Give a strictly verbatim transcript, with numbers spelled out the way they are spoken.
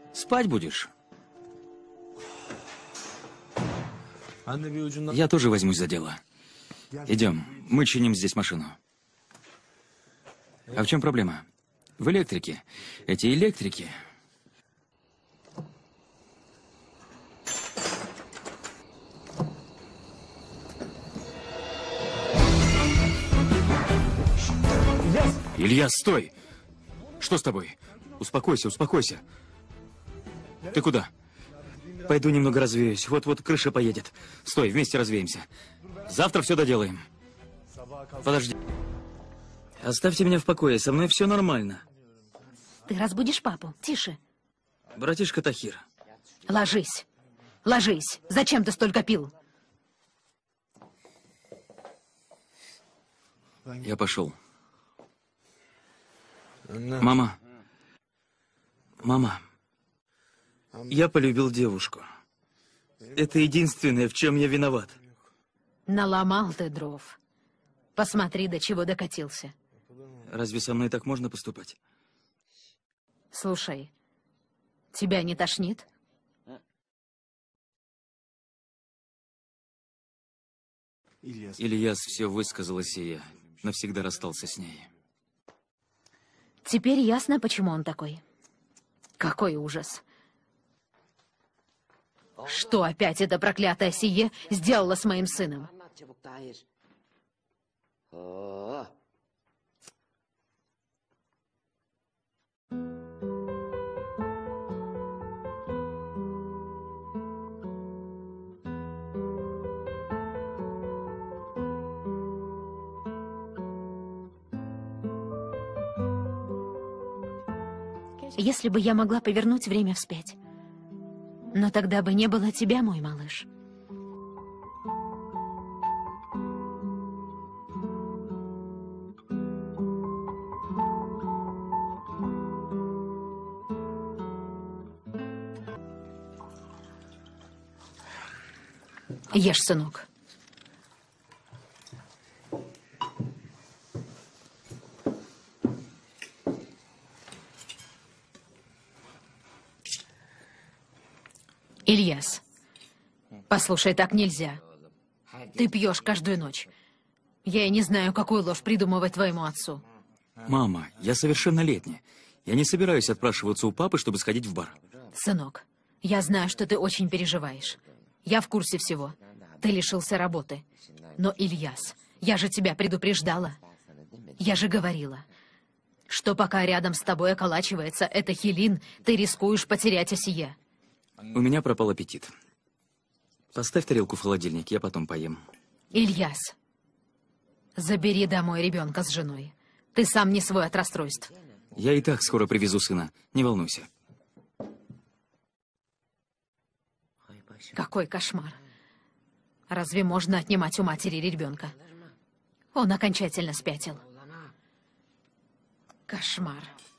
Спать будешь? Я тоже возьмусь за дело. Идем, мы чиним здесь машину. А в чем проблема? В электрике. Эти электрики... Илья, стой! Что с тобой? Успокойся, успокойся. Ты куда? Пойду немного развеюсь. Вот-вот крыша поедет. Стой, вместе развеемся. Завтра все доделаем. Подожди. Оставьте меня в покое, со мной все нормально. Ты разбудишь папу. Тише. Братишка Тахир. Ложись. Ложись. Зачем ты столько пил? Я пошел. Мама. Мама. Я полюбил девушку. Это единственное, в чем я виноват. Наломал ты дров. Посмотри, до чего докатился. Разве со мной так можно поступать? Слушай, тебя не тошнит? Ильяс все высказалась, и я навсегда расстался с ней. Теперь ясно, почему он такой. Какой ужас. Что опять эта проклятая Сие сделала с моим сыном? Если бы я могла повернуть время вспять. Но тогда бы не было тебя, мой малыш. Ешь, сынок. Ильяс, послушай, так нельзя. Ты пьешь каждую ночь. Я и не знаю, какую ложь придумывать твоему отцу. Мама, я совершеннолетняя. Я не собираюсь отпрашиваться у папы, чтобы сходить в бар. Сынок, я знаю, что ты очень переживаешь. Я в курсе всего. Ты лишился работы. Но, Ильяс, я же тебя предупреждала. Я же говорила, что пока рядом с тобой околачивается эта Хелин, ты рискуешь потерять Асие. У меня пропал аппетит. Поставь тарелку в холодильник, я потом поем. Ильяс, забери домой ребенка с женой. Ты сам не свой от расстройств. Я и так скоро привезу сына, не волнуйся. Какой кошмар. Разве можно отнимать у матери ребенка? Он окончательно спятил. Кошмар.